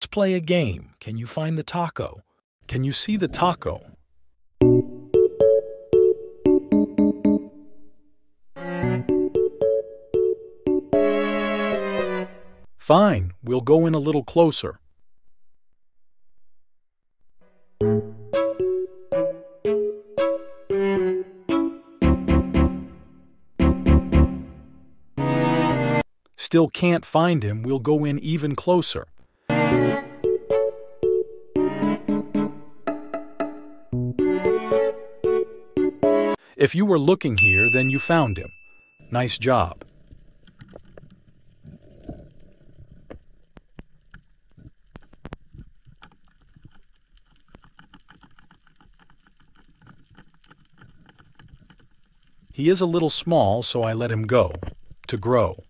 play a game. Can you find the taco? Can you see the taco? Fine, we'll go in a little closer. Still can't find him, we'll go in even closer. If you were looking here, then you found him. Nice job. He is a little small, so I let him go, to grow.